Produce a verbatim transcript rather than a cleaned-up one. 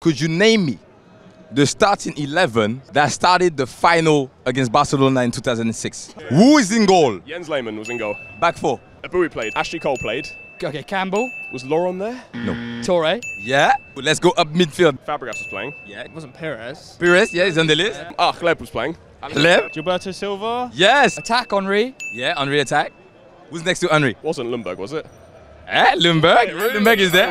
Could you name me the starting eleven that started the final against Barcelona in two thousand six? Yeah. Who is in goal? Jens Lehmann was in goal. Back four. Eto'o played. Ashley Cole played. Okay, Campbell. Was Laurent there? No. Torre. Yeah. Let's go up midfield. Fabregas was playing. Yeah. It wasn't Perez. Pires, yeah, he's on the list. Yeah. Ah, Gleb was playing. Gleb. Gilberto Silva. Yes. Attack Henry. Yeah, Henry attack. Who's next to Henry? Wasn't Lundberg, was it? Eh, Lundberg. Hey, really? Lundberg is there.